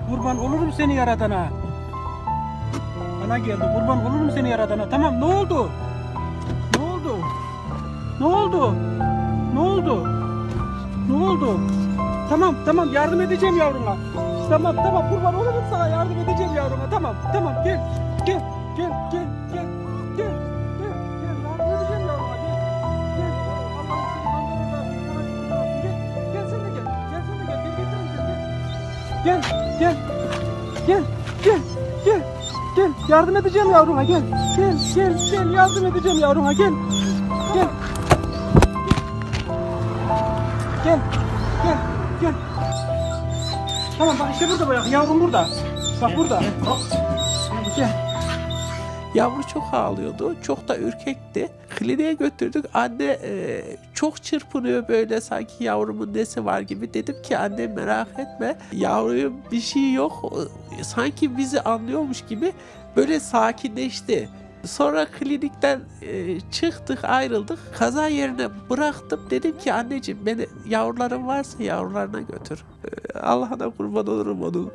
Kurban olurum seni yaradana. Bana geldi. Kurban olurum seni yaradana. Tamam, ne oldu? Ne oldu? Ne oldu? Ne oldu? Ne oldu? Tamam tamam, yardım edeceğim yavruna. Tamam tamam, kurban olurum sana, yardım edeceğim yavruna. Tamam tamam, gel gel gel gel gel gel gel gel, yardım edeceğim yavruna, gel gel. Allah'ım seni gel sen de gel, gel sen de gel, gel gel gel gel gel, yardım edeceğim yavruna, gel gel gel gel, yardım edeceğim yavruna, gel gel gel gel gel. Tamam bak, işte burada bırak, yavrum burada. Bak burada. Gel. Yavru çok ağlıyordu, çok da ürkekti. Kliniğe götürdük. Anne çok çırpınıyor böyle, sanki yavrumun nesi var gibi. Dedim ki anne merak etme, yavruyum bir şey yok. Sanki bizi anlıyormuş gibi böyle sakinleşti. Sonra klinikten çıktık, ayrıldık. Kaza yerine bıraktım. Dedim ki anneciğim, beni, yavrularım varsa yavrularına götür. Allah'ına kurban olurum onun.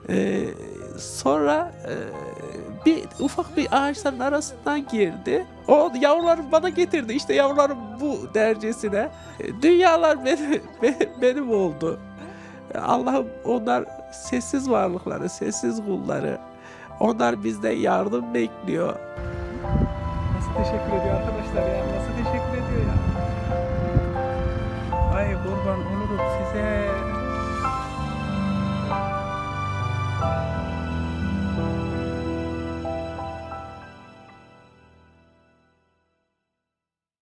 Sonra bir ufak bir ağaçların arasından girdi. O yavrularım bana getirdi. İşte yavrularım bu dercesine. Dünyalar benim oldu. Allah'ım, onlar sessiz varlıkları, sessiz kulları. Onlar bizden yardım bekliyor. Nasıl teşekkür ediyor arkadaşlar ya.